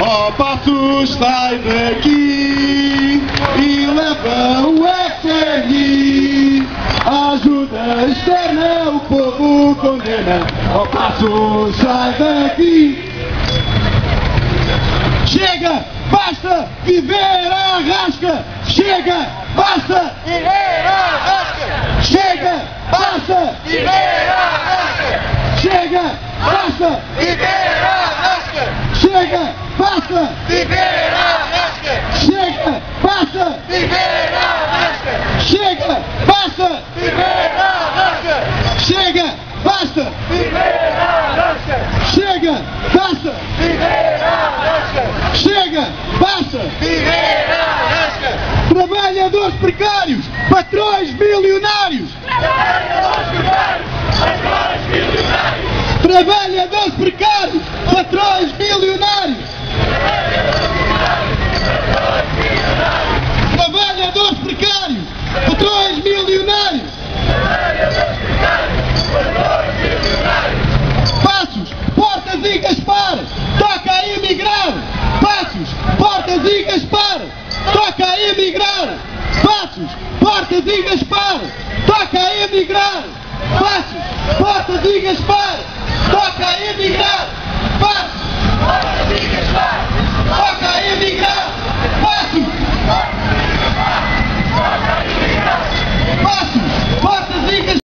Ó Passos, sai daqui e leva o FRI. Ajuda externa, o povo condena. Ó Passos, sai daqui. Chega, basta viver a rasca. Chega, basta Viver a rasca! Chega, basta Viver a rasca! Chega, basta Viver a rasca! Chega, basta Viver a rasca! Chega, basta Viver a rasca! Chega, basta Viver a rasca! Chega, basta Viver a rasca! Chega, basta Viver a rasca! Chega, basta Viver a rasca! Trabalhadores precários, patrões milionários. Trabalhadores precários, patrões milionários! Trabalhadores precários, patrões milionários. Trabalhadores precários, patrões milionários. Passos, Portas e Gaspar, toca a emigrar. Passos, Portas e Gaspar, toca a emigrar. Passos, Portas e Gaspar, toca a emigrar. Passos, Portas e Gaspar, toca a emigrar. Passos.